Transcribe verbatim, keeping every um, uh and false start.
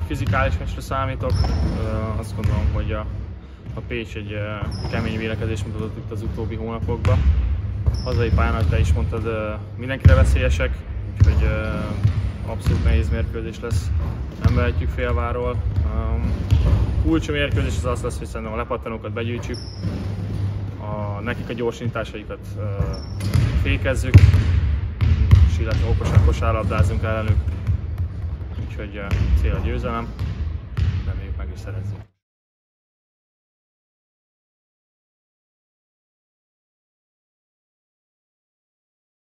fizikális meccsre számítok. Azt gondolom, hogy a, a Pécs egy kemény védekezést mutatott itt az utóbbi hónapokban. Hazai pályán, ahogy te is mondtad, mindenkire veszélyesek, úgyhogy abszolút nehéz mérkőzés lesz, nem vehetjük félváról. Kulcs mérkőzés az az lesz, hogy szerintem a lepattanókat begyűjtsük, a, nekik a gyorsításaikat fékezzük, és illetve okosan kosárlabdázunk ellenük. Úgyhogy cél a győzelem, reméljük meg is szerezzük.